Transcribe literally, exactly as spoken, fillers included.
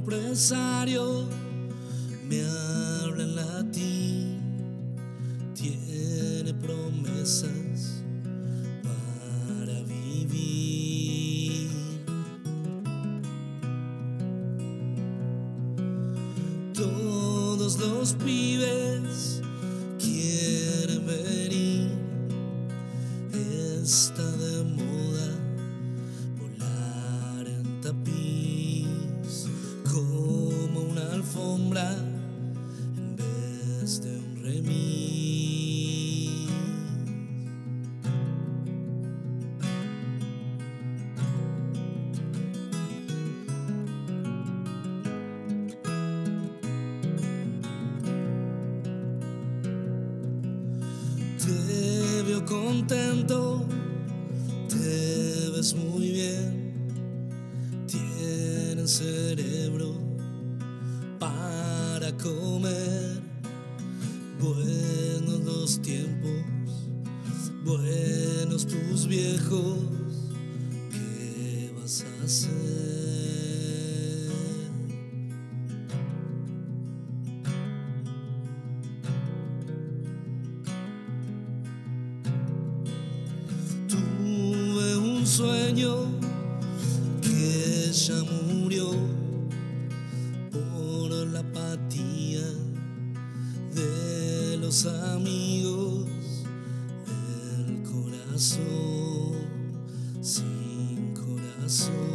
empresario me habla en latín, tiene promesas para vivir. Todos los pibes quieren venir, está de moda volar en tapiz como una alfombra en vez de un remis. Te veo contento, te ves muy bien, tienes cerebro para comer. Buenos los tiempos, buenos tus viejos, ¿qué vas a hacer? Tuve un sueño que ya murió por la apatía de los amigos, el corazón sin corazón.